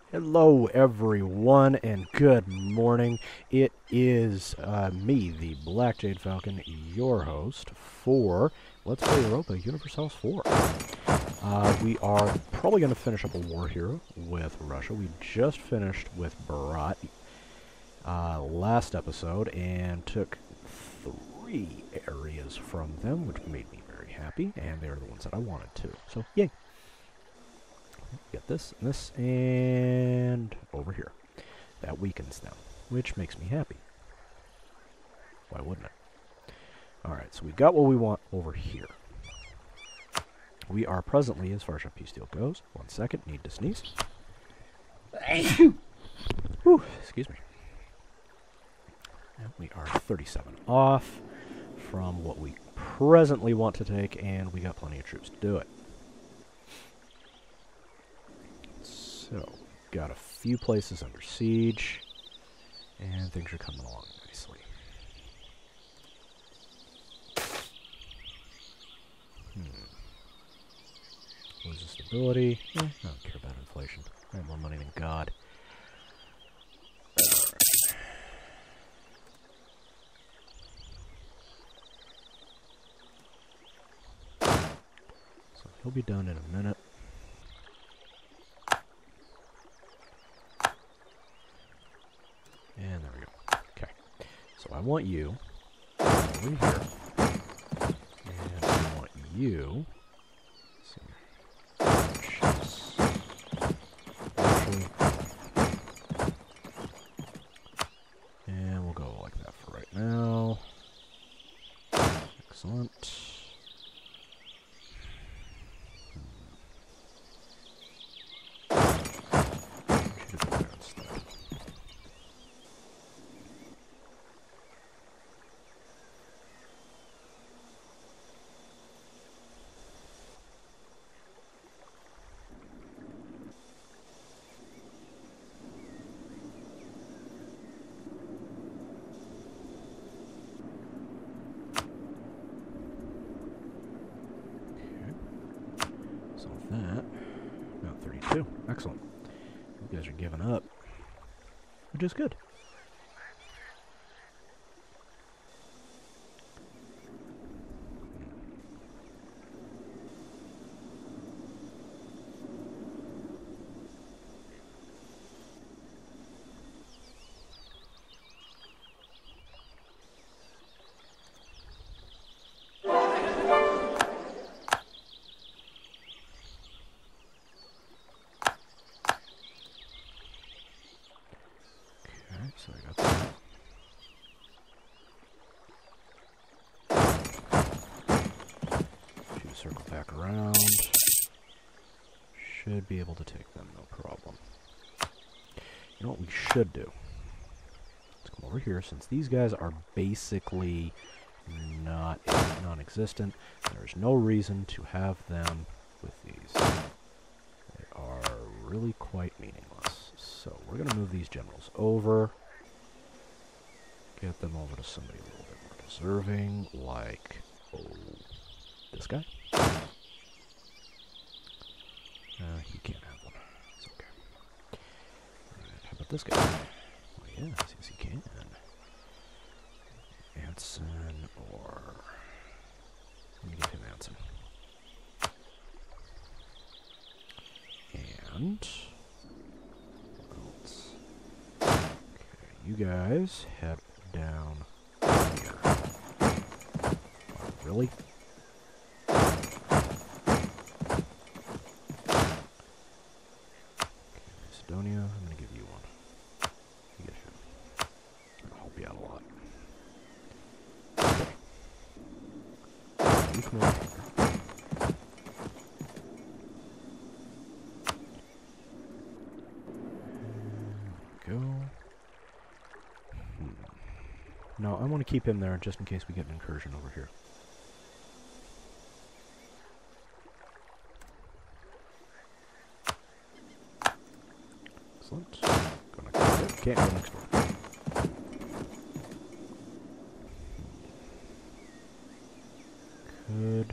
Hello, everyone, and good morning. It is me, the Black Jade Falcon, your host for Let's Play Europa Universalis 4. We are probably going to finish up a war here with Russia. We just finished with Berat last episode and took 3 areas from them, which made me very happy, and they're the ones that I wanted to. So, yay! Get this, and this, and over here. That weakens them, which makes me happy. Why wouldn't it? Alright, so we got what we want over here. We are presently, as far as our peace deal goes, 1 second, need to sneeze. Whew, excuse me. And we are 37 off from what we presently want to take, and we got plenty of troops to do it. So, got a few places under siege, and things are coming along nicely. What is the stability? I don't care about inflation. I have more money than God. Alright. So, he'll be done in a minute. And there we go. Okay. So I want you over here. And I want you. Actually. And we'll go like that for right now. Excellent. That. About 32. Excellent. You guys are giving up, which is good. So I got that. Shoot, circle back around. Should be able to take them, no problem. You know what we should do? Let's come over here, since these guys are basically non-existent. There's no reason to have them with these. They are really quite meaningless. So we're going to move these generals over. Get them over to somebody a little bit more deserving, like, this guy. He can't have one. It's okay. Alright, how about this guy? Oh yeah, yes he can. Anson, or... Let me give him Anson. And... what else? Okay, you guys head down here. Oh, really? Macedonia, I'm going to give you one. You get him. I'll help you out a lot. Okay. You come over here. There we go. No, I want to keep him there just in case we get an incursion over here. Excellent. Go next door. Can't go next door. Could.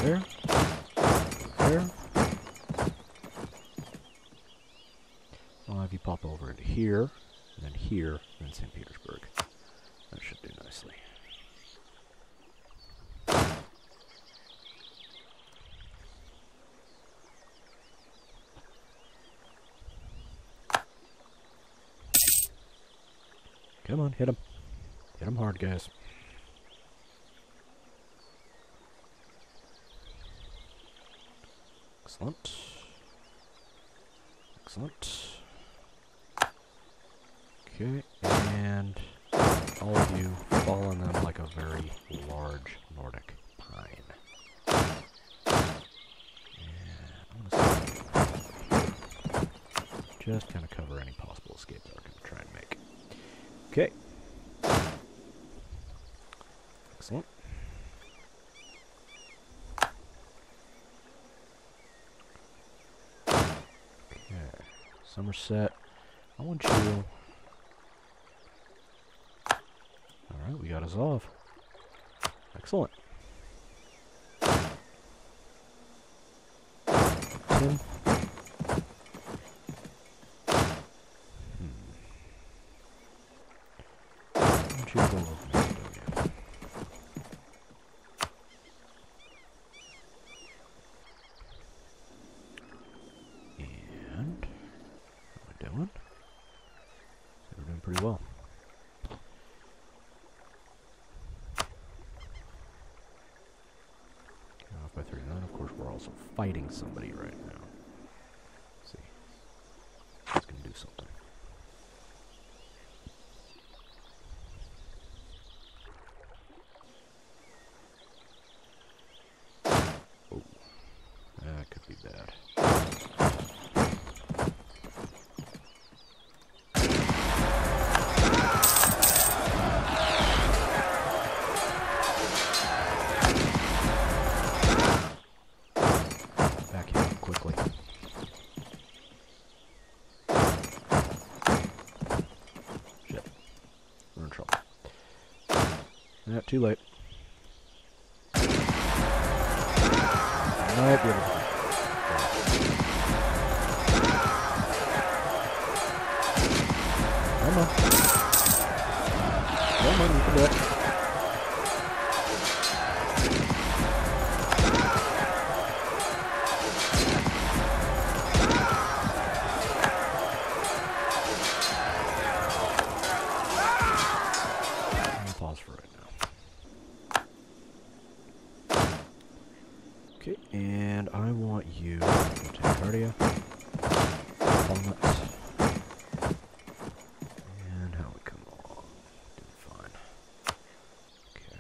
There. There. I'll have you pop over into here, and then here, and then St. Petersburg. That should do nicely. Come on, hit him. Hit him hard, guys. Excellent. Excellent. Okay, and all of you fall on them like a very large Nordic pine. And I'm going to just kind of cover any possible escape that we're going to try and make. Okay. Excellent. Okay. Somerset, I want you... Alright, we got Azov. Excellent. Tim. Go over Macedonia. And how are we doing? So we're doing pretty well. Off by 39. Of course, we're also fighting somebody right now. Let's see. It's gonna do something. That could be bad. Back him up quickly. Shit. We're in trouble. Too late. Might be able to. Come on. Come on, you can do it. I'm gonna pause for right now. Okay, and I want you to take Cardia. Walnuts. And how we come along. Doing fine. Okay.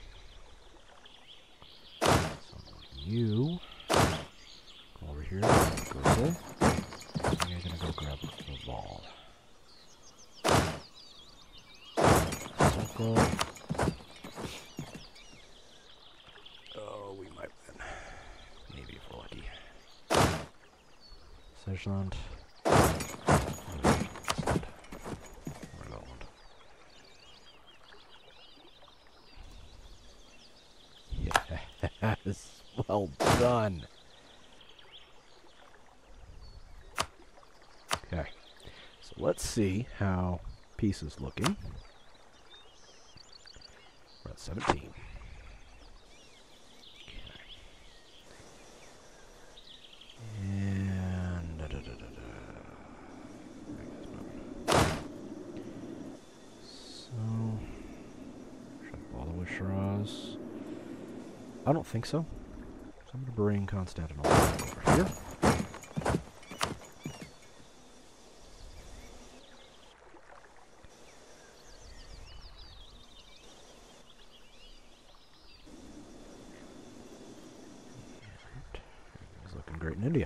So I want you go over here. Go say. And you're gonna go grab the ball. Circle. Oh, we might win. Maybe if we're lucky. Sejland. Yes, well done. Okay, so let's see how peace is looking. We're at 17. And so should I bother with Shiraz? I don't think so. So I'm going to bring Constantinople over here. And he's looking great in India.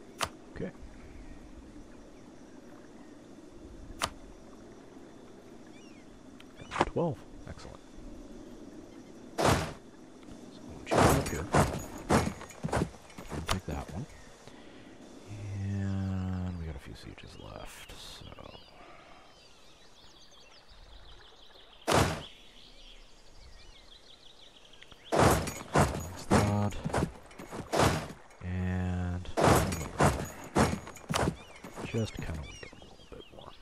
Okay. 12. Excellent. So we'll choose up here. And take that one. And we got a few sieges left, so... Next thought. And... just kind of weaken a little bit more.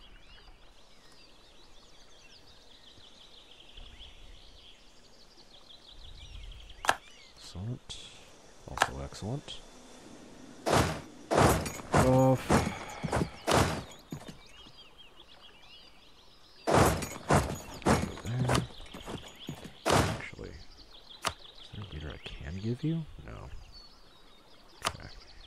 Excellent. Also excellent. Off. There. Actually, is there a leader I can give you? No. Okay.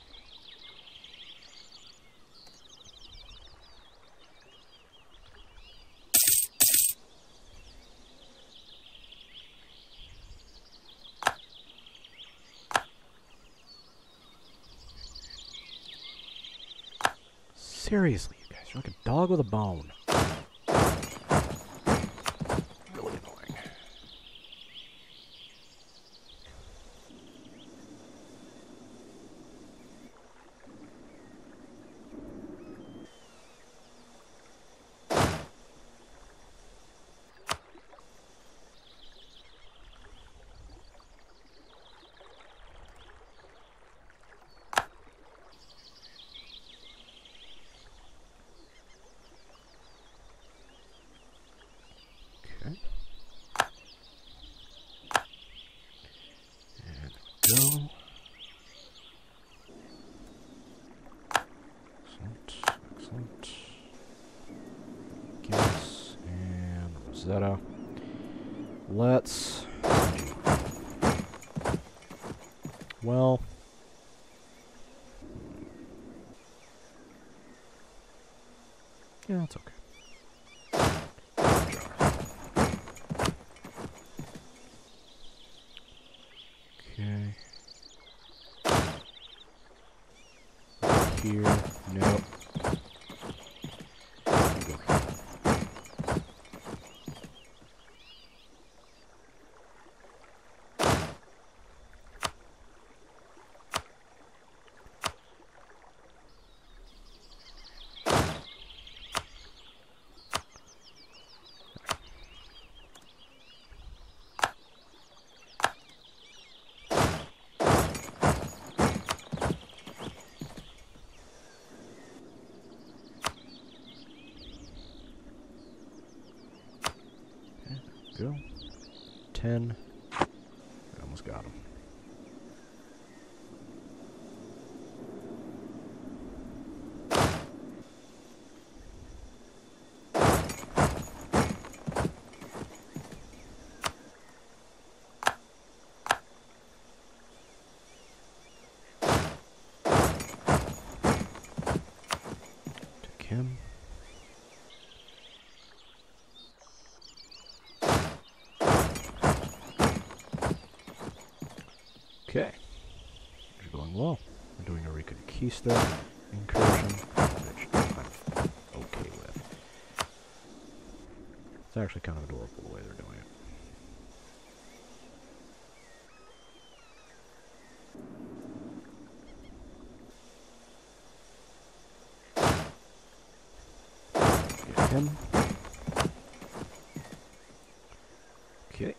Seriously, you guys, you're like a dog with a bone. Really annoying. Okay. And go. Excellent. Excellent. Gillis and Rosetta. Let's... Well... yeah, that's okay. Okay. Here. Nope. You go here. Go. 10. I almost got him. Take him. Okay. You're going well. We're doing a Reconquista incursion, which I'm okay with. It's actually kind of adorable the way they're doing it. Get him. Okay.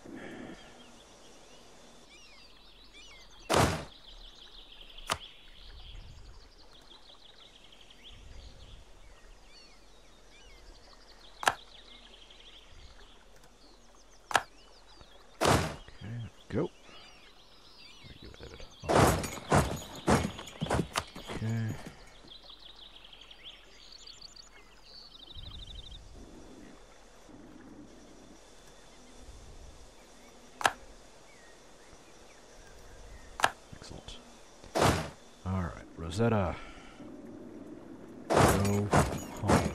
Go. Where you headed? Oh. Okay. Excellent. All right, Rosetta. Go home.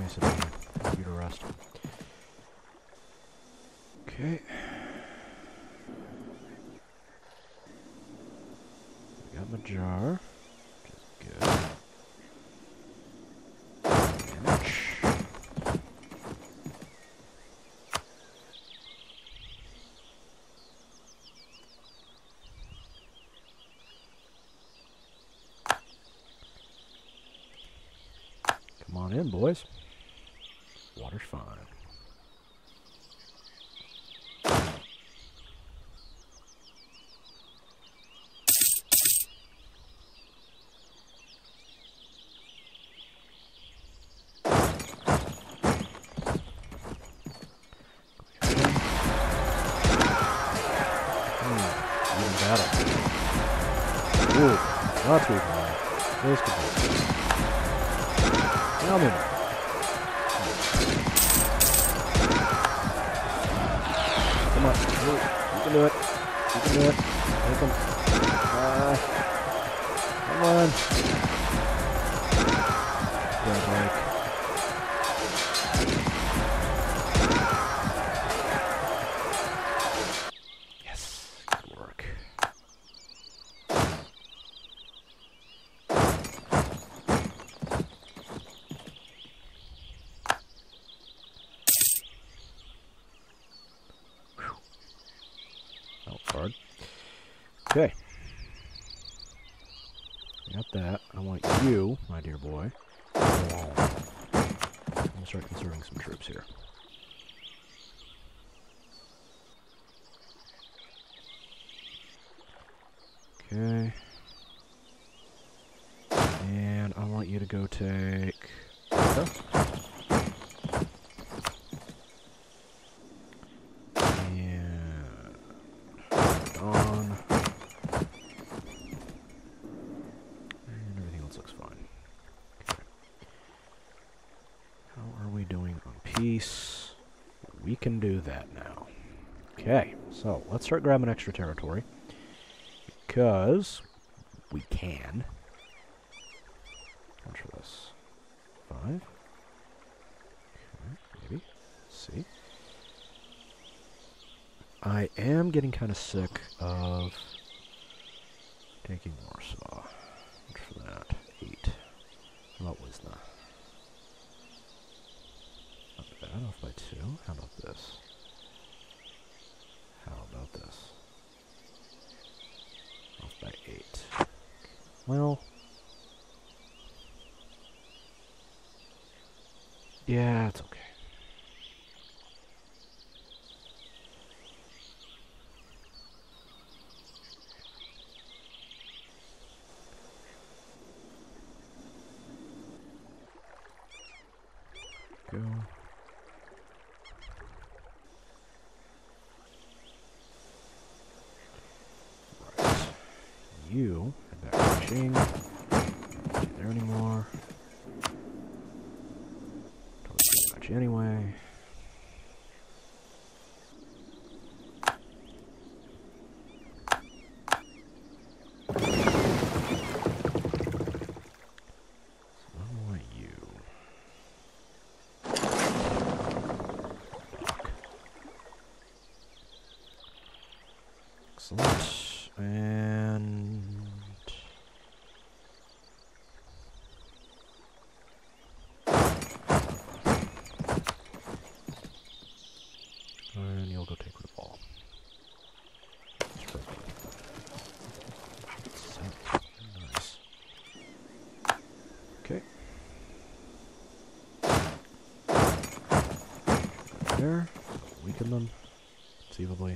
sit down. Give you to rest. Okay. We got my jar, which is good. Come on in, boys. Water's fine. Even better. Ooh, that's what we want. This could be. Now then. Come on. Ooh, you can do it. You can do it. Make him. Come on. Good break. Yes. Good work. Hard. Okay. Got that. I want you, my dear boy, to go home. I'm going to start conserving some troops here. Okay. And I want you to go take... Peace. We can do that now. Okay, so let's start grabbing extra territory. Because we can. How much for this? 5? Okay, maybe. Let's see. I am getting kind of sick of taking Warsaw. How much for that? 8. How about Wisna? Off by 2. How about this? How about this? Off by 8. Well, yeah, it's okay. Go. You head back to Beijing. Not there anymore. Totally much anyway. So I want you. Excellent. And you'll go take Raval. Nice. Okay. There. Weaken them. Conceivably.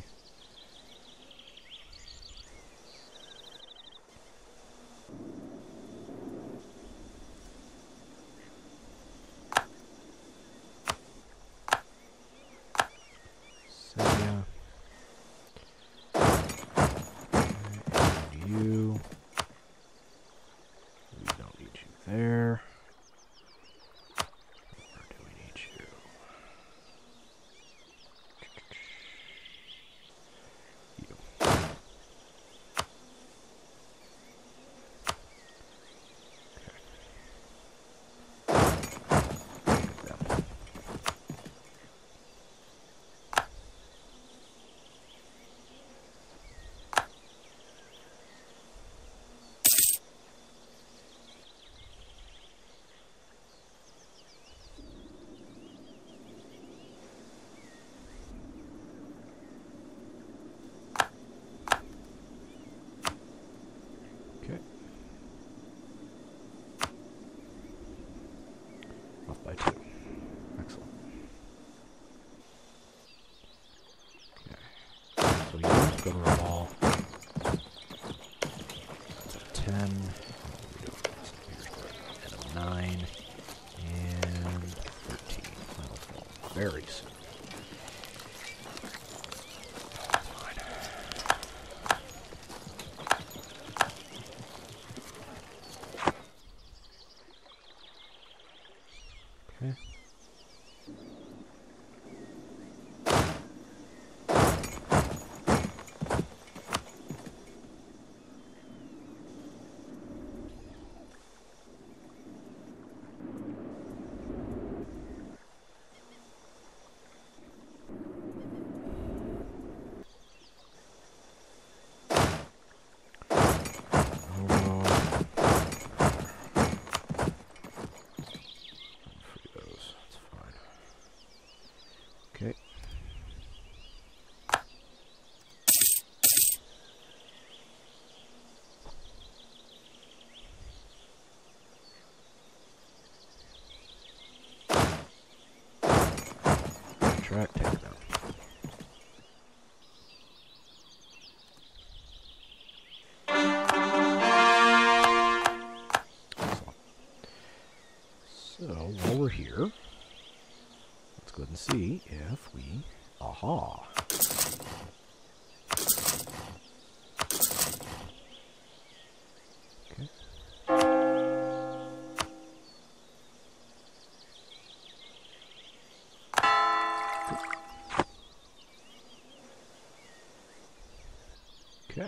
9 and 13. That'll fall very soon. Okay. Okay. Track takedown. Excellent. So while we're here, let's go ahead and see if we... Aha! Okay. Okay.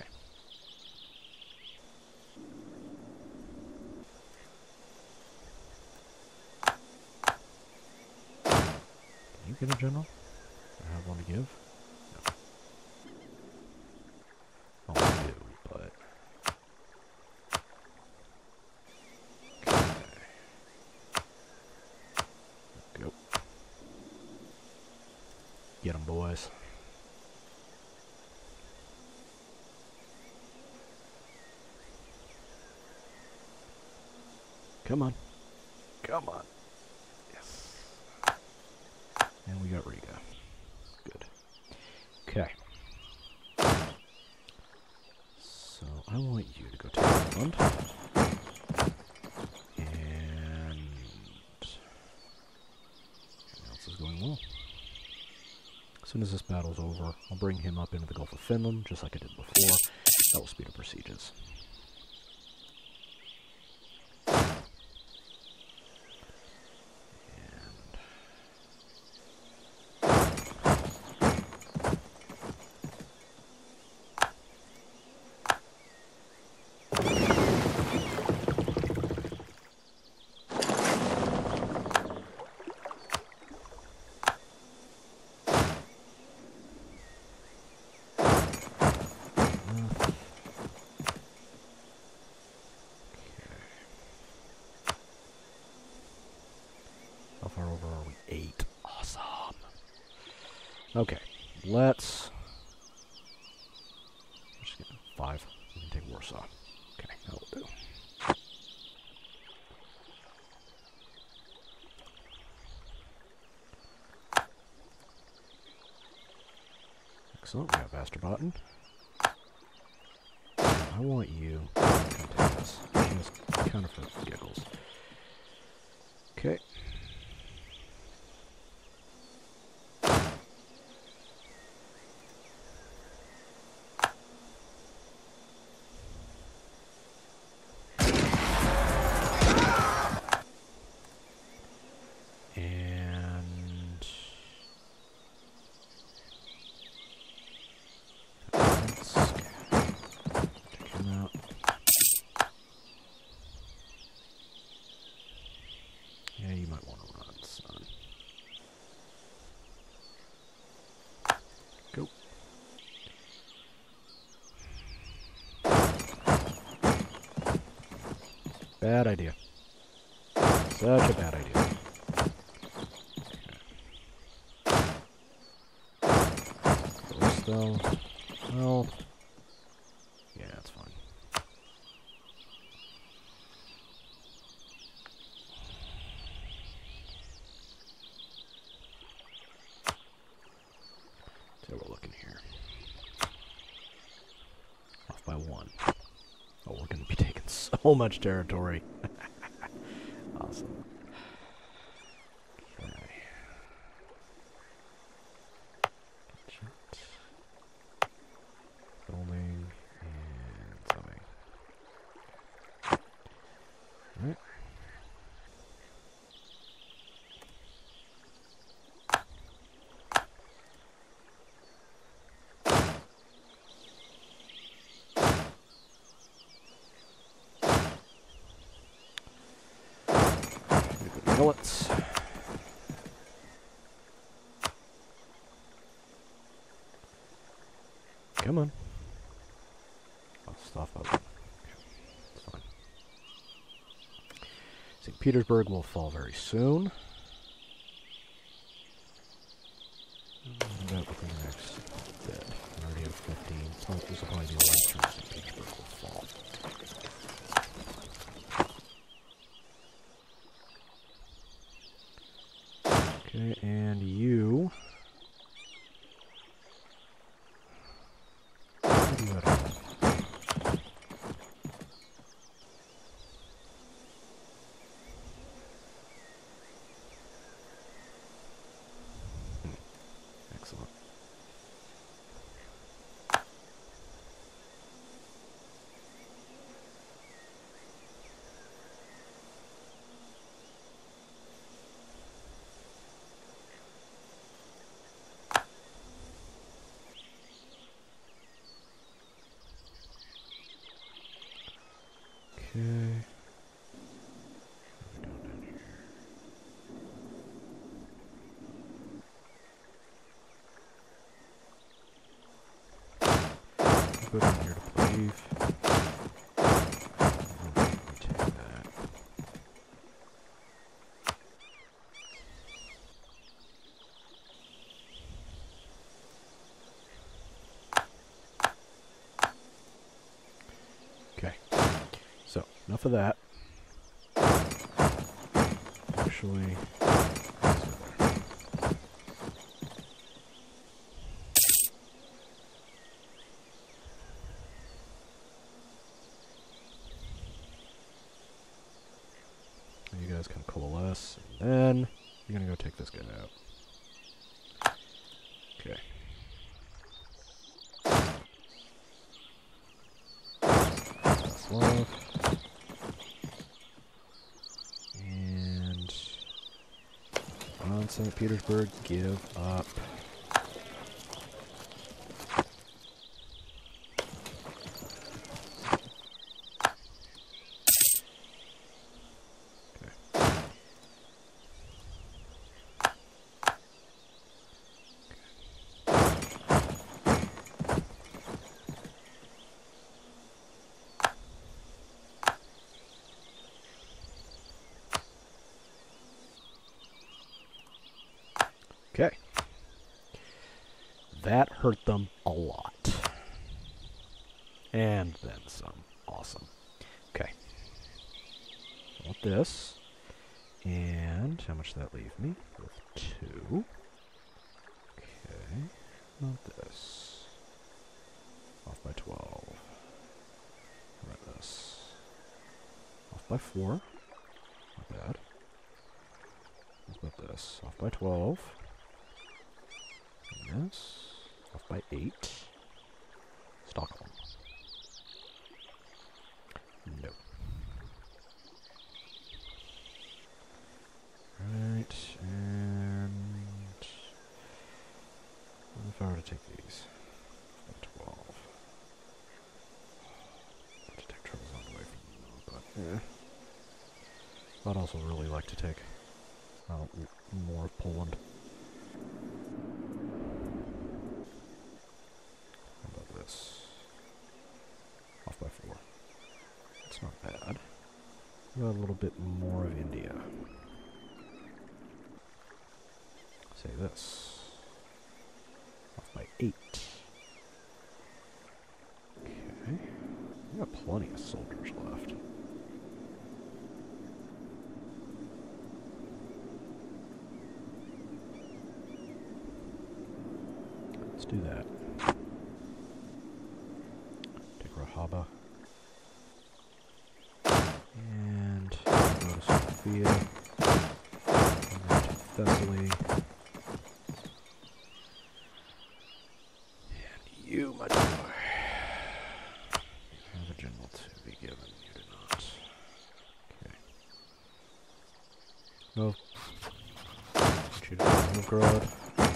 Can you get a general? I have one to give? No. Oh, I do, but... Okay. Go. Get 'em, boys. Come on. Come on. Yes. And we got Riga. Good. Okay. So I want you to go take the fund. And everything else is going well. As soon as this battle's over, I'll bring him up into the Gulf of Finland, just like I did before. That will speed up our sieges. How far over are we? 8. Awesome. Okay, let's... Just get 5. We can take Warsaw. Okay, that'll do. Excellent, we have Västerbotten. I want you to come take this. Just kind of for giggles. Okay. Yeah, you might want to run, son. Go. Bad idea. Such a bad idea. Okay. Close though. Well. Yeah, that's fine. So we're looking here. Off by 1. Oh, we're going to be taking so much territory. billets. Come on. I'll stuff up. Okay. It's fine. St. Petersburg will fall very soon. About within the next bit. I already have 15. This will probably be the last turn St. Petersburg will fall. Okay, and you... What do you have? Excellent. Okay. Go down here to believe. Take that. Okay. So, enough of that. Actually, you guys can coalesce, and then you're gonna go take this guy out. Okay. That's love. And on St. Petersburg, give up. Okay. That hurt them a lot. And then some. Awesome. Okay. I want this. And how much does that leave me? With 2. Okay. Not this. Off by 12. How about this? Off by 4. Not bad. What about this? Off by 12. Yes. Off by 8. Stockholm. No. Right, and what if I were to take these? By 12. To take Trebizond away from them, but yeah. I'd also really like to take more of Poland. How about this? Off by 4. That's not bad. Got a little bit more of India. Say this. Off by 8. Okay. We got plenty of soldiers left. Let's do that. Take Rahaba. And go to Sofia. And then to Thessaly. And you, my boy. You have a general to be given. You do not. Okay. No. Put you to Novgorod.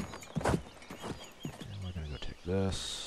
And we're gonna go take this.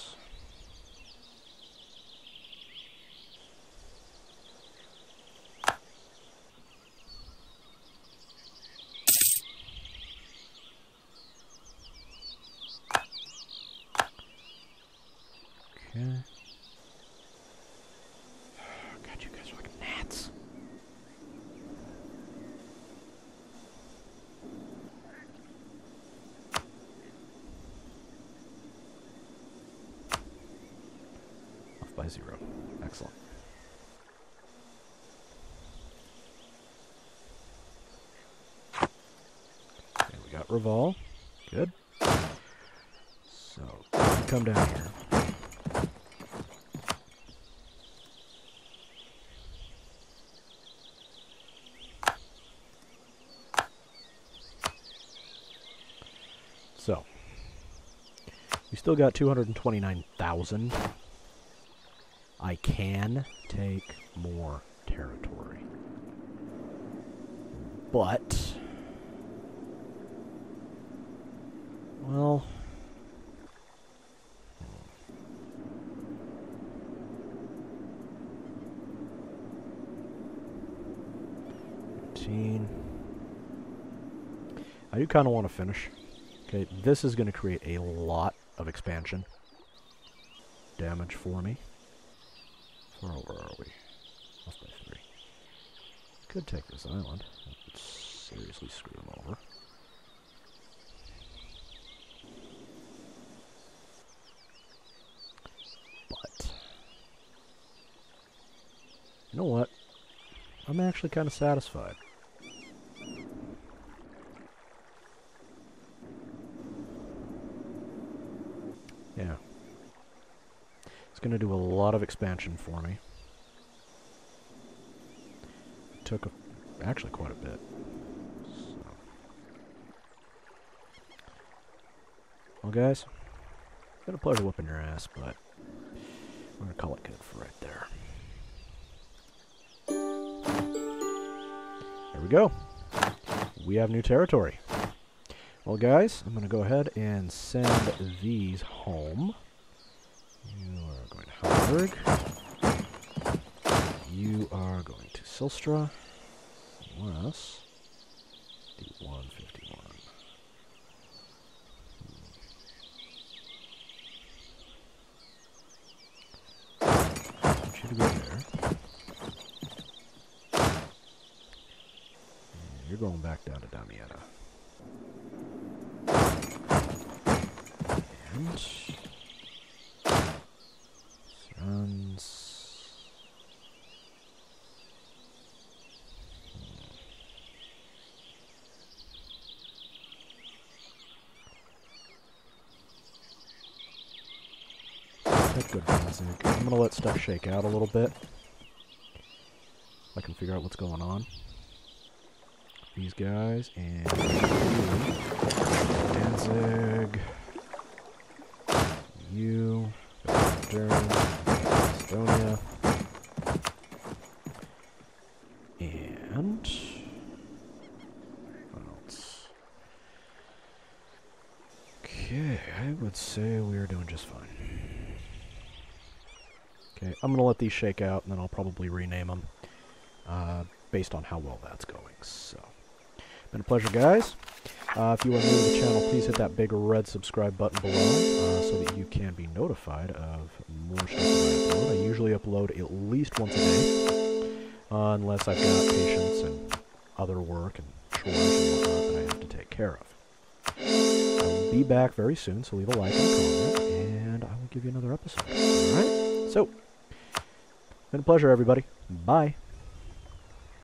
by 0. Excellent. Okay, we got Revolve. Good. So, you come down here. So, we still got 229,000. I can take more territory. But, well, I do kind of want to finish. Okay, this is going to create a lot of expansion damage for me. Where are we? Off by 3. Could take this island. That would seriously screw them over. But, you know what? I'm actually kind of satisfied. Yeah. It's going to do a lot of expansion for me. It took actually quite a bit. So. Well, guys, it's been a pleasure whooping your ass, but we're going to call it good for right there. There we go. We have new territory. Well, guys, I'm going to go ahead and send these home. You are going to Hamburg. You are going to Silstra. Unless D151. I want you to go there. And you're going back down to Damietta. And runs. Good Danzig. I'm gonna let stuff shake out a little bit. I can figure out what's going on. These guys and Danzig. You, Durham, Estonia, and what else? Okay, I would say we're doing just fine. Okay, I'm gonna let these shake out, and then I'll probably rename them based on how well that's going. So, been a pleasure, guys. If you are new to the channel, please hit that big red subscribe button below so that you can be notified of more stuff that I upload. I usually upload at least once a day, unless I've got patients and other work and chores and whatnot that I have to take care of. I will be back very soon, so leave a like and a comment, and I will give you another episode. Alright? So, been a pleasure, everybody. Bye.